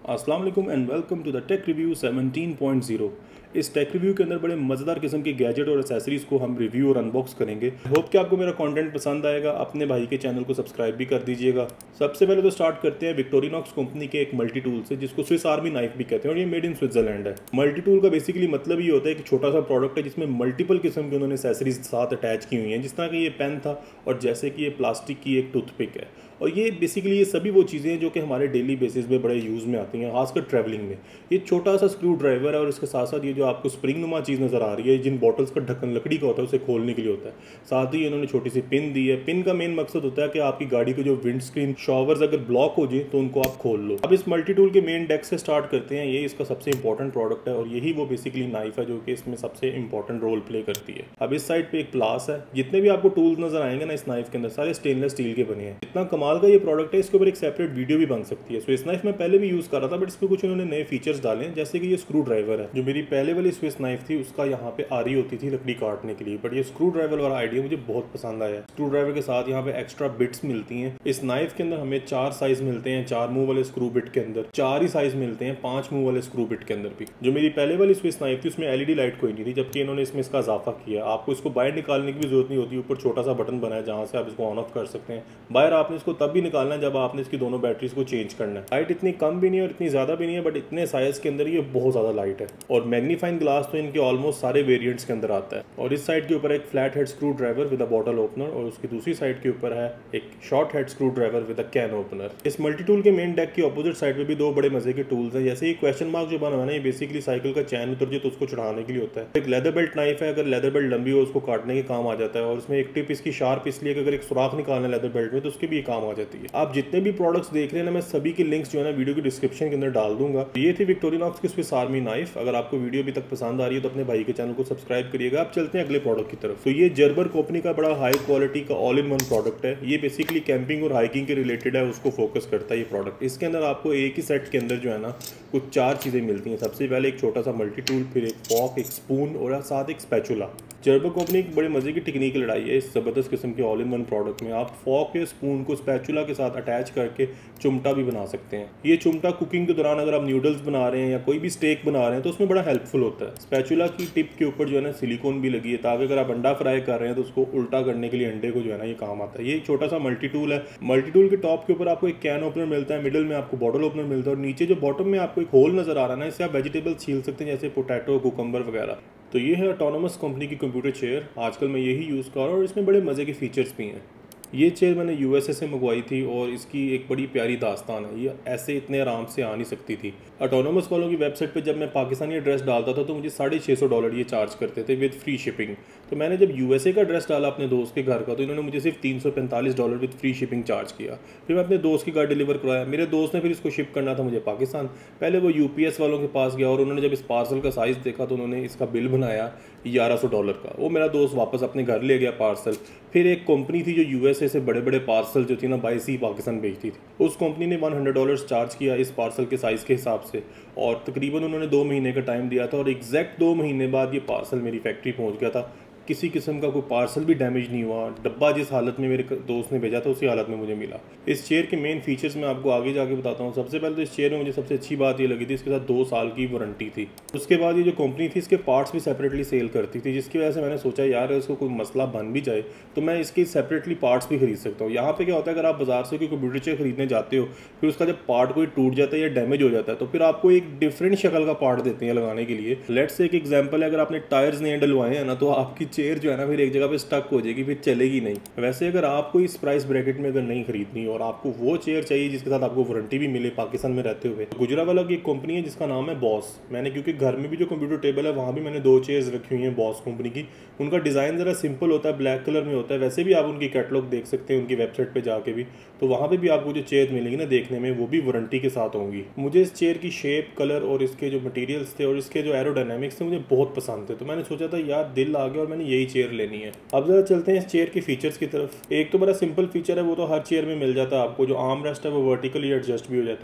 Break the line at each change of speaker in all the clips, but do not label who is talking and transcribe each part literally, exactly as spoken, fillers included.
अस्सलाम वालेकुम and welcome to the tech review seventeen point zero. इस टेक रिव्यू के अंदर बड़े मज़ेदार किस्म के गैजेट और एसेसरीज़ को हम रिव्यू और अनबॉक्स करेंगे। होप कि आपको मेरा कंटेंट पसंद आएगा। अपने भाई के चैनल को सब्सक्राइब भी कर दीजिएगा। सबसे पहले तो स्टार्ट करते हैं विक्टोरिनॉक्स कंपनी के एक मल्टी टूल से, जिसको स्विस आर्मी नाइफ भी कहते हैं और ये मेड इन स्विट्जरलैंड है। मल्टी टूल का बेसिकली मतलब ये होता है कि छोटा सा प्रोडक्ट है जिसमें मल्टीपल किस्म की उन्होंने एसेसरीज साथ अटैच की हुई हैं, जिस तरह का ये पेन था और जैसे कि ये प्लास्टिक की एक टूथपिक है। और ये बेसिकली ये सभी वो चीज़ें हैं जो कि हमारे डेली बेसिस पे बड़े यूज़ में आती हैं, खासकर ट्रैवलिंग में। ये छोटा सा स्क्रू ड्राइवर है और इसके साथ साथ ये जो आपको स्प्रिंग नुमा चीज़ नज़र आ रही है, जिन बॉटल्स का ढक्कन लकड़ी का होता है उसे खोलने के लिए होता है। साथ ही इन्होंने छोटी सी पिन दी है। पिन का मेन मकसद होता है कि आपकी गाड़ी के जो विंड स्क्रीन शॉवर्स अगर ब्लॉक हो जाए तो उनको आप खोल लो। अब इस मल्टी टूल के मेन डेक से स्टार्ट करते हैं। ये इसका सबसे इंपॉर्टेंट प्रोडक्ट है और यही वो बेसिकली नाइफ है जो कि इसमें सबसे इंपॉर्टेंट रोल प्ले करती है। अब इस साइड पे एक प्लास है। जितने भी आपको टूल्स नजर आएंगे ना इस नाइफ के अंदर, सारे स्टेनलेस स्टील के बने हैं। इतना कमाल का ये प्रोडक्ट है, इसके ऊपर एक सेपरेट वीडियो भी बन सकती है। स्विस नाइफ मैं पहले भी यूज कर रहा था, बट इसमें कुछ उन्होंने नए फीचर्स डाले हैं, जैसे कि ये स्क्रू ड्राइवर है। जो मेरी पहले वाली स्विस नाइफ थी उसका यहाँ पे आरी होती थी लकड़ी काटने के लिए, बट ये स्क्रू ड्राइवर वाला आइडिया मुझे बहुत पसंद आया। स्क्रू ड्राइवर के साथ यहाँ पे एक्स्ट्रा बिट्स मिलती हैं। इस नाइफ के अंदर हमें चार साइज मिलते हैं। चार मुंह वाले स्क्रू बिट के अंदर चार ही साइज मिलते हैं, पांच मुंह वाले स्क्रू बिट के अंदर भी। जो मेरी पहले वाली स्विस नाइफ थी उसमें एलईडी लाइट कोई नहीं थी, जबकि इन्होंने इसमें इसका इजाफा किया। आपको इसको बाहर निकालने की भी जरूरत नहीं होती। ऊपर छोटा सा बटन बना है जहाँ से आप इसको ऑन ऑफ कर सकते हैं। बाहर आपने इसको तब भी निकालना है जब आपने इसकी दोनों बैटरीज को चेंज करना है। लाइट इतनी कम भी नहीं है और इतनी ज्यादा भी नहीं है, बट इतने साइज के अंदर ये बहुत ज्यादा लाइट है। और मैग्नीफाइंग ग्लास तो इनके ऑलमोस्ट सारे वेरिएंट्स के अंदर आता है। और इस साइड के ऊपर एक flat head screw driver with a bottle opener और उसकी दूसरी साइड के ऊपर है एक short head screw driver with a can opener. इस मल्टी टूल के मेन डेक के ऑपोजिट साइड पे भी दो बड़े मजे के टूल्स हैं। जैसे ये क्वेश्चन मार्क जो बना है, ये बेसिकली साइकिल का चैन उतर जाए तो उसको चढ़ाने के लिए होता है। एक लेदर बेल्ट नाइफ है, अगर लेदर बेल्ट लंबी हो उसको काटने के काम आ जाता है। और उसमें एक टिप इसकी शार्प इसलिए कि अगर एक सुराख निकालना है लेदर बेल्ट में तो उसके भी काम आ जाती है। आप जितने भी प्रोडक्ट्स देख रहे हैं ना, मैं सभी की लिंक्स जो है ना वीडियो की डिस्क्रिप्शन के अंदर डाल दूंगा। ये थी विक्टोरिनॉक्स की स्विस आर्मी नाइफ। अगर आपको वीडियो अभी तक पसंद आ रही है तो अपने भाई के चैनल को सब्सक्राइब करिएगा। आप चलते हैं अगले प्रोडक्ट की तरफ। तो ये जर्बर कंपनी का बड़ा हाई क्वालिटी का ऑल इन वन प्रोडक्ट है। ये बेसिकली कैंपिंग और हाइकिंग के रिलेटेड है, उसको फोकस करता है ये प्रोडक्ट। इसके अंदर आपको एक ही सेट के अंदर जो है ना कुछ चार चीजें मिलती हैं। सबसे पहले एक छोटा सा मल्टी टूल, फिर एक फॉक, एक स्पून और साथ एक स्पैचुला। जर्बर कंपनी की बड़े मजे की टेक्निक लड़ाई है इस जबरदस्त किस्म के ऑल इन वन प्रोडक्ट में। आप फॉक या स्पून को स्पैचुला के साथ अटैच करके चुमटा भी बना सकते हैं। ये चुमटा कुकिंग के दौरान अगर आप न्यूडल्स बना रहे हैं या कोई भी स्टेक बना रहे हैं तो उसमें बड़ा हेल्पफुल होता है। स्पैचुला की टिप के ऊपर जो है ना सिलिकॉन भी लगी है, ताकि अगर आप अंडा फ्राई कर रहे हैं तो उसको उल्टा करने के लिए अंडे को जो है ना ये काम आता है। ये एक छोटा सा मल्टी टूल है। मल्टी टूल के टॉप के ऊपर आपको एक कैन ओपनर मिलता है, मिडिल में आपको बॉटल ओपनर मिलता है और नीचे जो बॉटम में आपको एक होल नजर आ रहा है ना, इससे आप वेजिटेबल छील सकते हैं, जैसे पोटैटो, कुकम्बर वगैरह। तो ये है ऑटोनोमस कंपनी की कंप्यूटर चेयर। आजकल मैं यही यूज़ कर रहा हूँ और इसमें बड़े मज़े के फीचर्स भी हैं। ये चेयर मैंने यूएसए से मंगवाई थी और इसकी एक बड़ी प्यारी दास्तान है। ये ऐसे इतने आराम से आ नहीं सकती थी। ऑटोनोमस वालों की वेबसाइट पे जब मैं पाकिस्तानी एड्रेस डालता था तो मुझे साढ़े छः सौ डॉलर ये चार्ज करते थे विद फ्री शिपिंग। तो मैंने जब यूएसए का एड्रेस डाला अपने दोस्त के घर का तो इन्होंने मुझे सिर्फ तीन सौ पैंतालीस dollar with free shipping charge किया। फिर मैं अपने दोस्त के घर डिलीवर करवाया। मेरे दोस्त ने फिर इसको शिप करना था मुझे पाकिस्तान। पहले वो यूपीएस वालों के पास गया और उन्होंने जब इस पार्सल का साइज़ देखा तो उन्होंने इसका बिल बनाया ग्यारह सौ डॉलर का। वो मेरा दोस्त वापस अपने घर ले गया पार्सल। फिर एक कंपनी थी जो यूएसए से बड़े बड़े पार्सल जो थी ना बाई सी पाकिस्तान भेजती थी, उस कंपनी ने हंड्रेड डॉलर्स चार्ज किया इस पार्सल के साइज़ के हिसाब से। और तकरीबन उन्होंने दो महीने का टाइम दिया था और एग्जैक्ट दो महीने बाद ये पार्सल मेरी फैक्ट्री पहुंच गया था। किसी किस्म का कोई पार्सल भी डैमेज नहीं हुआ। डब्बा जिस हालत में मेरे दोस्त ने भेजा था उसी हालत में मुझे मिला। इस चेयर के मेन फीचर्स मैं आपको आगे जाके बताता हूँ। सबसे पहले तो इस चेयर में मुझे सबसे अच्छी बात ये लगी थी, इसके साथ दो साल की वारंटी थी। उसके बाद ये जो कंपनी थी इसके पार्ट्स भी सेपरेटली सेल करती थी, जिसकी वजह से मैंने सोचा यार इसको कोई मसला बन भी जाए तो मैं इसके सेपरेटली पार्ट्स भी खरीद सकता हूँ। यहाँ पे क्या होता है, अगर आप बाजार से कोई कंप्यूटर चेयर खरीदने जाते हो, फिर उसका जब पार्ट कोई टूट जाता है या डैमेज हो जाता है तो फिर आपको एक डिफरेंट शक्ल का पार्ट देते हैं लगाने के लिए। लेट्स से एक एग्जाम्पल है, अगर आपने टायर्स नहीं डलवाए हैं ना तो आपकी चेयर जो है ना फिर जगह पे स्टक हो जाएगी, फिर चलेगी नहीं। वैसे अगर आपको इस प्राइस ब्रैकेट में अगर नहीं खरीदनी और आपको वो चेयर चाहिए जिसके साथ आपको वारंटी भी मिले पाकिस्तान में रहते हुए, गुजरावाला की एक कंपनी है जिसका नाम है बॉस। मैंने क्योंकि घर में भी जो कंप्यूटर टेबल है वहाँ भी मैंने दो चेयर्स रखी हुई हैं बॉस कंपनी की। उनका डिज़ाइन ज़रा सिंपल होता है, ब्लैक कलर में होता है। वैसे भी आप उनकी कैटलॉग देख सकते हैं उनकी वेबसाइट पर जाके भी, तो वहाँ पर भी आपको जो चेयर मिलेंगी ना देखने में वो भी वारंटी के साथ होंगी। मुझे इस चेयर की शेप, कलर और इसके जो मटीरियल्स थे और इसके जो एरोडायनामिक्स थे मुझे बहुत पसंद थे। तो मैंने सोचा था यार दिल आ गया और मैंने यही चेयर लेनी है। अब जरा चलते हैं इस चेयर के फीचर्स की तरफ। एक तो बड़ा सिंपल फीचर है, वो तो हर चेयर में मिल जाता है आपको। जो आर्म रेस्ट है वो वर्टिकली एडजस्ट भी हो जाता है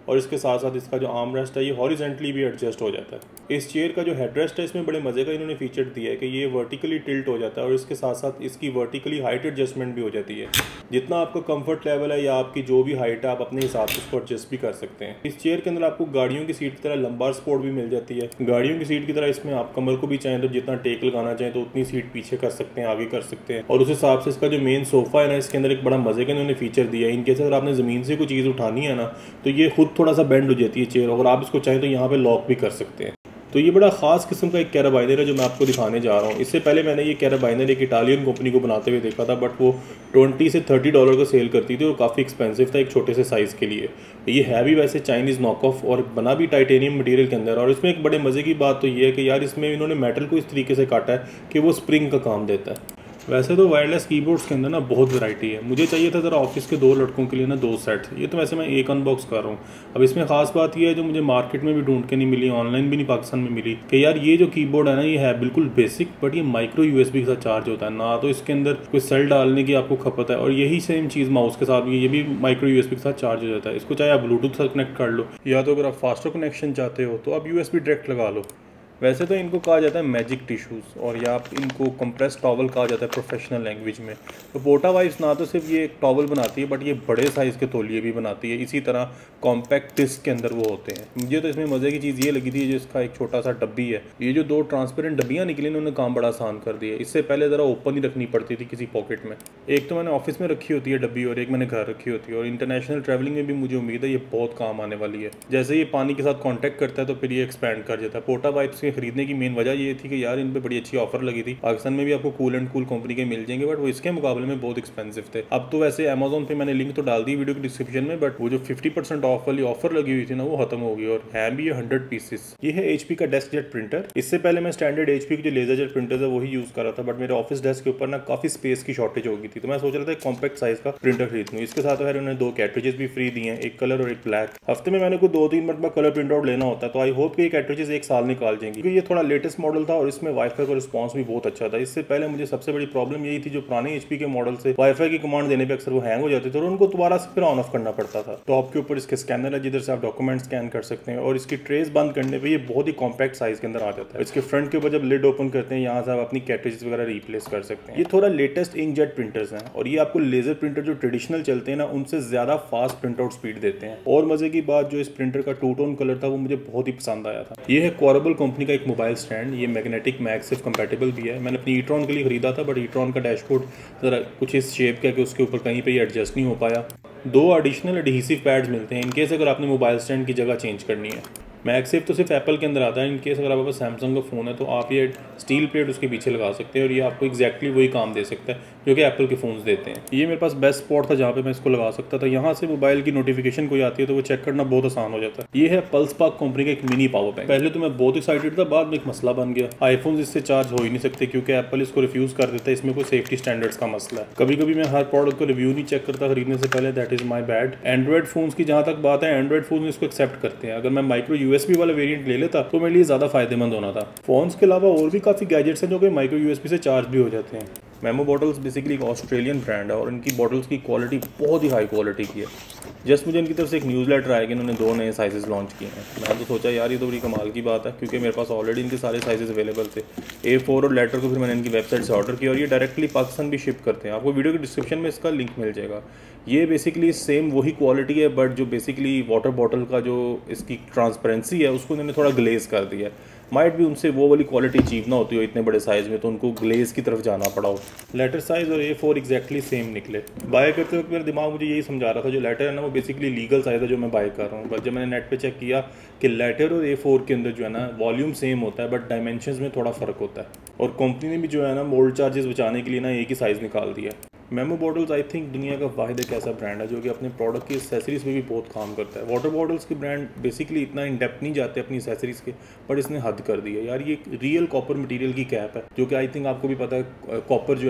और इसके साथ साथ इसका जो आर्म रेस्ट है ये हॉरिजेंटली भी एडजस्ट हो जाता है। इस चेयर का जो हेडरेस्ट है इसमें बड़े मजे का इन्होंने फीचर दिया है कि ये वर्टिकली टिल्ट हो जाता है और इसके साथ साथ इसकी वर्टिकली हाइट एडजस्टमेंट भी हो जाती है। जितना आपका कंफर्ट लेवल है या आपकी जो भी हाइट है आप अपने हिसाब से इसको एडजस्ट भी कर सकते हैं। इस चेयर के अंदर आपको गाड़ियों की सीट की तरह लंबार सपोर्ट भी मिल जाती है। गाड़ियों की सीट की तरह इसमें आप कमर को भी चाहें तो जितना टेक लगाना चाहें तो उतनी सीट पीछे कर सकते हैं, आगे कर सकते हैं। और उस हिसाब से इसका जो मेन सोफा है ना इसके अंदर एक बड़ा मजे का इन्होंने फीचर दिया है। इनकेस अगर आपने ज़मीन से कोई चीज़ उठानी है ना तो ये खुद थोड़ा सा बेंड हो जाती है चेयर, और आप इसको चाहें तो यहाँ पे लॉक भी कर सकते हैं। तो ये बड़ा ख़ास किस्म का एक कैराबाइनर है जो मैं आपको दिखाने जा रहा हूँ। इससे पहले मैंने ये कैराबाइनर एक इटालियन कंपनी को बनाते हुए देखा था, बट वो ट्वेंटी से थर्टी डॉलर का सेल करती थी और काफ़ी एक्सपेंसिव था एक छोटे से साइज़ के लिए। ये है भी वैसे चाइनीज़ नॉक ऑफ और बना भी टाइटेनियम मटेरियल के अंदर। और इसमें एक बड़े मज़े की बात तो ये है कि यार इसमें इन्होंने मेटल को इस तरीके से काटा है कि वो स्प्रिंग का काम देता है। वैसे तो वायरलेस कीबोर्ड्स के अंदर ना बहुत वैरायटी है। मुझे चाहिए था ज़रा ऑफिस के दो लड़कों के लिए ना दो सेट। ये तो वैसे मैं एक अनबॉक्स कर रहा हूँ। अब इसमें खास बात ये है जो मुझे मार्केट में भी ढूंढ के नहीं मिली, ऑनलाइन भी नहीं पाकिस्तान में मिली, कि यार ये जो कीबोर्ड है ना ये है बिल्कुल बेसिक, बट ये माइक्रो यूएसबी के साथ चार्ज होता है ना, तो इसके अंदर कोई सेल डालने की आपको खपत है। और यही सेम चीज़ माउस के साथ भी, ये भी माइक्रो यूएसबी के साथ चार्ज हो जाता है। इसको चाहे आप ब्लूटूथ से कनेक्ट कर लो या तो अगर आप फास्टर कनेक्शन चाहते हो तो आप यूएसबी डायरेक्ट लगा लो। वैसे तो इनको कहा जाता है मैजिक टिश्यूज़ और या इनको कंप्रेस टॉवल कहा जाता है प्रोफेशनल लैंग्वेज में। तो पोटा वाइफ्स ना तो सिर्फ ये एक टॉवल बनाती है बट ये बड़े साइज़ के तौलिए भी बनाती है। इसी तरह कॉम्पैक्ट डिस्क के अंदर वो होते हैं। मुझे तो इसमें मज़े की चीज़ ये लगी थी जो इसका एक छोटा सा डब्बी है। ये जो दो ट्रांसपेरेंट डब्बियाँ निकली इन्होंने काम बड़ा आसान कर दिया। इससे पहले ज़रा ओपन ही रखनी पड़ती थी किसी पॉकेट में। एक तो मैंने ऑफिस में रखी होती है डब्बी और एक मैंने घर रखी होती है, और इंटरनेशनल ट्रैवलिंग में भी मुझे उम्मीद है ये बहुत काम आने वाली है। जैसे ये पानी के साथ कॉन्टैक्ट करता है तो फिर ये एक्सपैंड कर जाता है। पोटा वाइप्स के खरीदने की मेन वजह ये थी कि यार इन पे बड़ी अच्छी ऑफर लगी थी। पाकिस्तान में भी आपको कूल एंड कूल कंपनी के मिल जाएंगे बट वो इसके मुकाबले में बहुत एक्सपेंसिव थे। अब तो वैसे अमेज़न पे मैंने लिंक तो डाल दी वीडियो के डिस्क्रिप्शन में, बट वो जो फिफ्टी परसेंट ऑफ वाली ऑफर लगी हुई थी ना वो खत्म हो गई और है भी ये हंड्रेड पीसेस। ये है एचपी का डेस्क जेट प्रिंटर। इससे पहले मैं स्टैंडर्ड एचपी के जो लेजर जेट प्रिंटर है वही यूज कर रहा था, बट मेरे ऑफिस डेस्क के ऊपर ना काफी स्पेस की शॉर्टेज हो गई थी, तो मैं सोच रहा था एक कॉम्पैक्ट साइज का प्रिंटर खरीद लूं। इसके साथ उन्होंने दो कैट्रिजेस भी फ्री दिए हैं, एक कलर और एक ब्लैक। हफ्ते में मैंने को दो तीन मरतबा कलर प्रिंट आउट लेना होता है, तो आई होप कि ये कैट्रिजेस एक साल निकाल जाएंगी, क्योंकि ये थोड़ा लेटेस्ट मॉडल था और इसमें वाईफाई का रिस्पांस भी बहुत अच्छा था। इससे पहले मुझे सबसे बड़ी प्रॉब्लम यही थी जो पुराने एचपी के मॉडल से वाईफाई की कमांड देने पे अक्सर वो हैंग हो जाते थे और उनको दोबारा से फिर ऑन ऑफ करना पड़ता था। टॉप के ऊपर इसके स्कैनर है जिधर से आप डॉक्यूमेंट स्कैन कर सकते हैं और इसकी ट्रेस बंद करने पे ये बहुत ही कॉम्पैक्ट साइज के अंदर आ जाता है। इसके फ्रंट के ऊपर जब लिड ओपन करते हैं यहाँ से आप अपनी कैट्रिजेस वगैरह रिप्लेस कर सकते हैं। ये थोड़ा लेटेस्ट इंकजेट प्रिंटर्स हैं और ये आपको लेजर प्रिंटर जो ट्रेडिशनल चलते हैं ना उनसे ज्यादा फास्ट प्रिंट आउट स्पीड देते हैं। और मजे की बात जो इस प्रिंटर का टू टोन कलर था वो मुझे बहुत ही पसंद आया था। ये है क्वारेबल कंपनी का एक मोबाइल स्टैंड। ये मैग्नेटिक मैगसेफ कंपैटिबल भी है। मैंने अपनी ईट्रॉन के लिए खरीदा था बट ईट्रॉन का डैशबोर्ड जरा कुछ इस शेप का कि उसके ऊपर कहीं पे ये एडजस्ट नहीं हो पाया। दो एडिशनल एडहेसिव पैड्स मिलते हैं इनकेस अगर आपने मोबाइल स्टैंड की जगह चेंज करनी है। मैगसेफ तो सिर्फ एप्पल के अंदर आता है। इनकेस अगर आपके पास सैमसंग का फ़ोन है तो आप ये स्टील प्लेट उसके पीछे लगा सकते हैं और ये आपको एक्जैक्टली वही काम दे सकता है जो कि एप्पल के फ़ोन्स देते हैं। ये मेरे पास बेस्ट स्पॉट था जहाँ पे मैं इसको लगा सकता था। यहाँ से मोबाइल की नोटिफिकेशन कोई आती है तो वो चेक करना बहुत आसान हो जाता है। ये है पल्स पार्क कंपनी का एक मिनी पावर बैंक। पहले तो मैं बहुत एक्साइटेड था, बाद में एक मसला बन गया। आईफोन इससे चार्ज हो ही नहीं सकते क्योंकि एप्पल इसको रिफ्यूज़ कर देता है। इसमें कोई सेफ्टी स्टैंडर्ड्स का मसला है। कभी कभी मैं हर प्रोडक्ट को रिव्यू नहीं चेक करता खरीदने से पहले, that is my bad. Android phones की जहाँ तक बात है, एंड्रॉइड फोन इसको एक्सेप्ट करते हैं। अगर मैं माइक्रो यूएसबी वाला वेरिएंट ले लेता तो मेरे लिए ज़्यादा फायदेमंद होना था। फोन्स के अलावा और भी काफ़ी गैजेट्स हैं जो कि माइक्रो यूएसबी से चार्ज भी हो जाते हैं। मेमो बॉटल्स बेसिकली एक ऑस्ट्रेलियन ब्रांड है और इनकी बॉटल्स की क्वालिटी बहुत ही हाई क्वालिटी की है। जस्ट मुझे इनकी तरफ से एक न्यूज़ लेटर आया कि इन्होंने दो नए साइजेस लॉन्च किए हैं। मैंने तो सोचा यार ये तो बड़ी कमाल की बात है क्योंकि मेरे पास ऑलरेडी इनके सारे साइजेस अवेलेबल थे। ए फोर और लेटर को फिर मैंने इनकी वेबसाइट से ऑर्डर किया और ये डायरेक्टली पाकिस्तान भी शिप करते हैं। आपको वीडियो के डिस्क्रिप्शन में इसका लिंक मिल जाएगा। ये बेसिकली सेम वही क्वालिटी है बट जो बेसिकली वाटर बॉटल का जो इसकी ट्रांसपेरेंसी है उसको इन्होंने थोड़ा ग्लेज कर दिया है। माइट भी उनसे वो वाली क्वालिटी अचीव ना होती हो इतने बड़े साइज़ में, तो उनको ग्लेज की तरफ जाना पड़ा हो। लेटर साइज़ और ए फोर एक्जैक्टली सेम निकले। बाय करते वक्त मेरा दिमाग मुझे यही समझा रहा था जो लेटर है ना वो बेसिकली लीगल साइज़ है जो मैं बाय कर रहा हूँ। बट जब मैंने नेट पे चेक किया कि लेटर और ए फोर के अंदर जो है ना वॉल्यूम सेम होता है बट डायमेंशंस में थोड़ा फ़र्क होता है। और कंपनी ने भी जो है ना मोल्ड चार्जेस बचाने के लिए ना एक ही साइज़ निकाल दिया। मेमो बॉटल्स आई थिंक दुनिया का वाहिद एक ऐसा ब्रांड है जो कि अपने प्रोडक्ट की एसेसरीज में भी बहुत काम करता है। वाटर बॉटल्स के ब्रांड बेसिकली इतना इन डेप्थ नहीं जाते अपनी एसेसरीज के, बट इसने हद कर दी है यार। ये रियल कॉपर मटेरियल की कैप है जो कि आई थिंक आपको भी पता है कॉपर जो है ना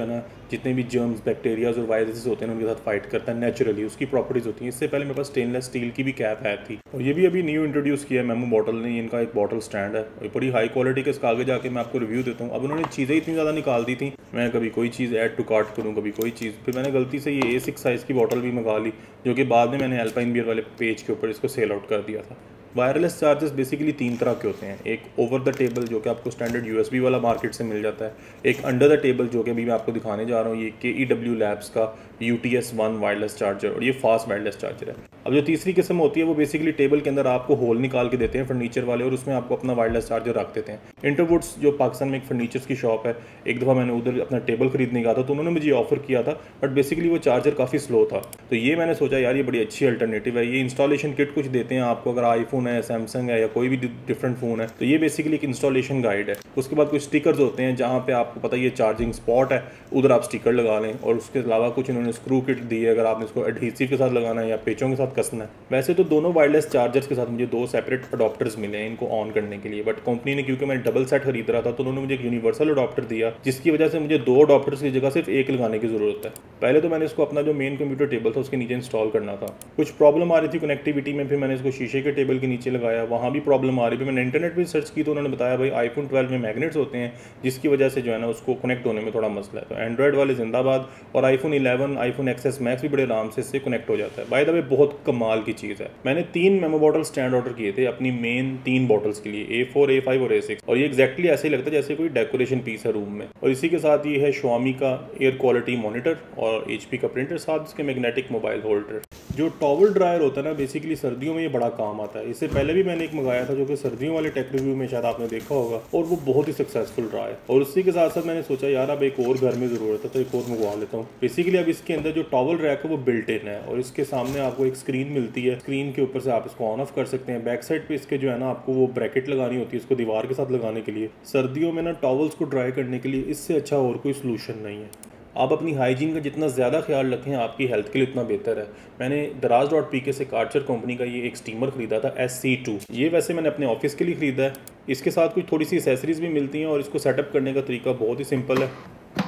जितने भी जर्म्स, बैक्टीरियाज और वायरसेस होते हैं उनके साथ फाइट करता है नेचुरली, उसकी प्रॉपर्टीज़ होती हैं। इससे पहले मेरे पास स्टेनलेस स्टील की भी कैप है थी, और ये भी अभी न्यू इंट्रोड्यूस किया है मेमो बॉटल ने। इनका एक बॉटल स्टैंड है, ये बड़ी हाई क्वालिटी के, इसका आगे जाके मैं आपको रिव्यू देता हूँ। अब उन्होंने चीज़ें इतनी ज़्यादा निकाल दी थी, मैं कभी कोई चीज़ ऐड टू कार्ट करूँ, कभी कोई चीज़, फिर मैंने गलती से ये ए सिक्स साइज़ की बॉटल भी मंगा ली, जो कि बाद में मैंने अल्पाइन बियर वाले पेज के ऊपर इसको सेल आउट कर दिया था। वायरलेस चार्जर्स बेसिकली तीन तरह के होते हैं, एक ओवर द टेबल जो कि आपको स्टैंडर्ड यूएसबी वाला मार्केट से मिल जाता है, एक अंडर द टेबल जो कि अभी मैं आपको दिखाने जा रहा हूँ, ये के ई डब्ल्यू लैब्स का U T S one wireless charger, और ये फास्ट वायरलेस चार्जर है। अब जो तीसरी किस्म होती है वो बेसिकली टेबल के अंदर आपको होल निकाल के देते हैं फर्नीचर वाले, और उसमें आपको अपना वायरलेस चार्जर रख देते हैं। इंटरवुड्स जो पाकिस्तान में एक फर्नीचर्स की शॉप है, एक दफ़ा मैंने उधर अपना टेबल खरीदने गया था तो उन्होंने मुझे ऑफर किया था, बट बेसिकली वो चार्जर काफ़ी स्लो था। तो ये मैंने सोचा यार ये बड़ी अच्छी अल्टरनेटिव है। ये इंस्टॉलेशन किट कुछ देते हैं आपको, अगर आईफोन है, सैमसंग है या कोई भी डिफरेंट फ़ोन है, तो ये बेसिकली एक इंस्टॉलेशन गाइड है। उसके बाद कुछ स्टिकर्स होते हैं जहाँ पे आपको पता ये चार्जिंग स्पॉट है, उधर आप स्टिकर लगा लें, और उसके अलावा कुछ इन्होंने स्क्रू किट दी है अगर आपने इसको एडहेसिव के साथ लगाना है या पेचों के साथ कसना है। वैसे तो दोनों वायरलेस चार्जर्स के साथ मुझे दो सेपरेट अडॉप्टर्स मिले हैं इनको ऑन करने के लिए, बट कंपनी ने, क्योंकि मैं डबल सेट खरीद रहा था, तो उन्होंने मुझे एक यूनिवर्सल अडॉप्टर दिया, जिसकी वजह से मुझे दो अडॉप्टर्स की जगह सिर्फ एक लगाने की जरूरत है। पहले तो मैंने इसको अपना जो मेन कंप्यूटर टेबल था उसके नीचे इंस्टॉल करना था, कुछ प्रॉब्लम आ रही थी कनेक्टिविटी में, फिर मैंने इसको शीशे के टेबल के नीचे लगाया, वहाँ भी प्रॉब्लम आ रही थी। मैंने इंटरनेट पर सर्च की तो उन्होंने बताया भाई आईफोन ट्वेल्व में मैग्नेट्स होते हैं, जिसकी वजह से जो है ना उसको कनेक्ट होने में थोड़ा मसला है। तो एंड्रॉइड वाले जिंदाबाद, और iPhone eleven, iPhone X S max भी बड़े आराम से इससे कनेक्ट हो जाता है। बाय द वे बहुत कमाल की चीज़ है। मैंने तीन मेमो बॉटल स्टैंड ऑर्डर किए थे अपनी मेन तीन बॉटल्स के लिए, ए फोर, ए फाइव और ए सिक्स, और ये एक्जैक्टली ऐसे ही लगता है जैसे कोई डेकोरेशन पीस है रूम में। और इसी के साथ ये है Xiaomi का एयर क्वालिटी मॉनिटर और एच पी का प्रिंटर, साथ इसके मैग्नेटिक मोबाइल होल्डर। जो टॉवल ड्रायर होता है ना, बेसिकली सर्दियों में ये बड़ा काम आता है। इससे पहले भी मैंने एक मंगाया था जो कि सर्दियों वाले टेक रिव्यू में शायद आपने देखा होगा, और वो बहुत ही सक्सेसफुल रहा है। और उसी के साथ साथ मैंने सोचा यार अब एक और घर में ज़रूरत है तो एक और मंगवा लेता हूँ। बेसिकली अब इसके अंदर जो टॉवल रैक है वो बिल्ट इन है, और इसके सामने आपको एक स्क्रीन मिलती है, स्क्रीन के ऊपर से आप इसको ऑन ऑफ कर सकते हैं। बैक साइड पे इसके जो है ना आपको वो ब्रैकेट लगानी होती है इसको दीवार के साथ लगाने के लिए। सर्दियों में ना टॉवल्स को ड्राई करने के लिए इससे अच्छा और कोई सोल्यूशन नहीं है। आप अपनी हाइजीन का जितना ज़्यादा ख्याल रखें आपकी हेल्थ के लिए उतना बेहतर है। मैंने दराज डॉट पी के से कार्चर कंपनी का ये एक स्टीमर खरीदा था एस सी टू। ये वैसे मैंने अपने ऑफिस के लिए ख़रीदा है। इसके साथ कुछ थोड़ी सी एसेसरीज भी मिलती हैं, और इसको सेटअप करने का तरीका बहुत ही सिंपल है।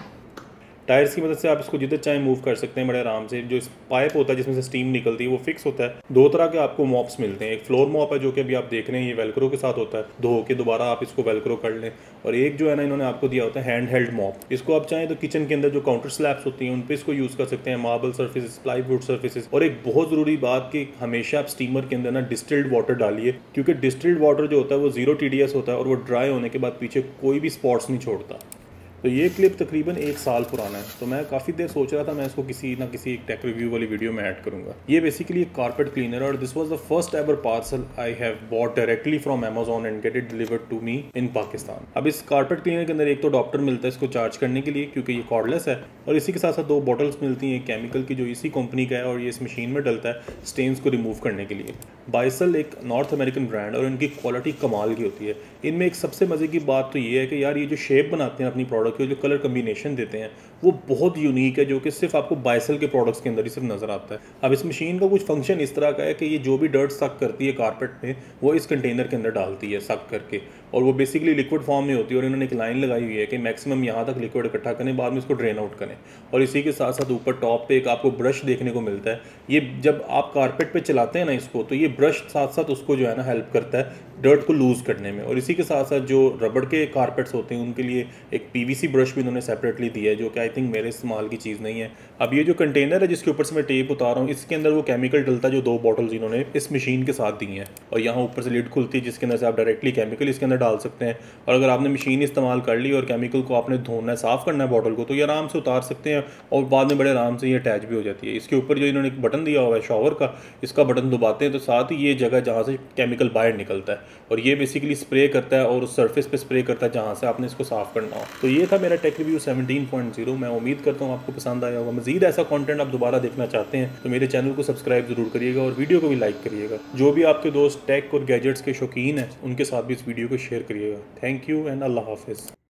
टायर्स की मदद से आप इसको जिधर चाहे मूव कर सकते हैं बड़े आराम से। जो इस पाइप होता है जिसमें से स्टीम निकलती है वो फिक्स होता है। दो तरह के आपको मॉप्स मिलते हैं, एक फ्लोर मॉप है जो कि अभी आप देख रहे हैं ये वेलक्रो के साथ होता है, धो के दोबारा आप इसको वेलक्रो कर लें, और एक जो है ना इन्होंने आपको दिया होता है हैंड हेल्ड मॉप। इसको आप चाहें तो किचन के अंदर जो काउंटर स्लैब्स होती हैं उन पर इसको यूज़ कर सकते हैं, मार्बल सर्फेसिस, प्लाईवुड सर्फेसिस। और एक बहुत ज़रूरी बात कि हमेशा आप स्टीमर के अंदर ना डिस्टिल्ड वाटर डालिए, क्योंकि डिस्टिल्ड वाटर जो होता है वो जीरो टी डी एस होता है, और वो ड्राई होने के बाद पीछे कोई भी स्पॉट्स नहीं छोड़ता। तो ये क्लिप तकरीबन एक साल पुराना है, तो मैं काफ़ी देर सोच रहा था मैं इसको किसी ना किसी एक टेक रिव्यू वाली वीडियो में ऐड करूंगा। ये बेसिकली एक कारपेट क्लीनर, और this was the first ever parcel I have bought directly from Amazon and get it delivered to me in Pakistan. अब इस कारपेट क्लीनर के अंदर एक तो अडॉप्टर मिलता है इसको चार्ज करने के लिए क्योंकि ये कॉर्डलेस है, और इसी के साथ साथ दो बॉटल्स मिलती हैं केमिकल की जो इसी कंपनी का है, और ये इस मशीन में डलता है स्टेन्स को रिमूव करने के लिए। बाइसल एक नॉर्थ अमेरिकन ब्रांड, और इनकी क्वालिटी कमाल की होती है। इनमें एक सबसे मज़े की बात तो ये है कि यार ये जो शेप बनाते हैं अपनी प्रोडक्ट की, जो कलर कम्बिनेशन देते हैं वो बहुत यूनिक है, जो कि सिर्फ आपको बाइसल के प्रोडक्ट्स के अंदर ही सिर्फ नज़र आता है। अब इस मशीन का कुछ फंक्शन इस तरह का है कि ये जो भी डर्ट सक करती है कारपेट में वो इस कंटेनर के अंदर डालती है सक करके, और वो बेसिकली लिक्विड फॉर्म में होती है। और इन्होंने एक लाइन लगाई हुई है कि मैक्सिमम यहाँ तक लिक्विड इकट्ठा करें, बाद में इसको ड्रेन आउट करें। और इसी के साथ साथ ऊपर टॉप पे एक आपको ब्रश देखने को मिलता है। ये जब आप कारपेट पे चलाते हैं ना इसको, तो ये ब्रश साथ साथ उसको जो है ना हेल्प करता है डर्ट को लूज़ करने में। और इसी के साथ साथ जो रबड़ के कारपेट्स होते हैं उनके लिए एक पीवीसी ब्रश भी इन्होंने सेपरेटली दिया है, जो कि आई थिंक मेरे इस्तेमाल की चीज़ नहीं है। अब ये जो कंटेनर है जिसके ऊपर से मैं टेप उतार रहा हूँ, इसके अंदर वो केमिकल डलता है जो दो बॉटल्स इन्होंने इस मशीन के साथ दी हैं, और यहाँ ऊपर से लिड खुलती है जिसके अंदर से आप डायरेक्टली केमिकल इसके अंदर डाल सकते हैं। और अगर आपने मशीन इस्तेमाल कर ली और केमिकल को आपने धोना है, साफ़ करना है बॉटल को, तो ये आराम से उतार सकते हैं, और बाद में बड़े आराम से ये अटैच भी हो जाती है। इसके ऊपर जो इन्होंने एक बटन दिया हुआ है शॉवर का, इसका बटन दबाते हैं तो साथ ही ये जगह जहाँ से केमिकल बाहर निकलता है, और ये बेसिकली स्प्रे करता है और उस सरफेस पे स्प्रे करता है जहाँ से आपने इसको साफ़ करना हो। तो ये था मेरा tech review seventeen point zero. मैं उम्मीद करता हूँ आपको पसंद आया होगा। मज़ीद ऐसा कंटेंट आप दोबारा देखना चाहते हैं तो मेरे चैनल को सब्सक्राइब जरूर करिएगा, और वीडियो को भी लाइक करिएगा। जो भी आपके दोस्त टेक और गैजेट्स के शौकीन हैं उनके साथ भी इस वीडियो को शेयर करिएगा। थैंक यू एंड अल्लाह हाफिज़।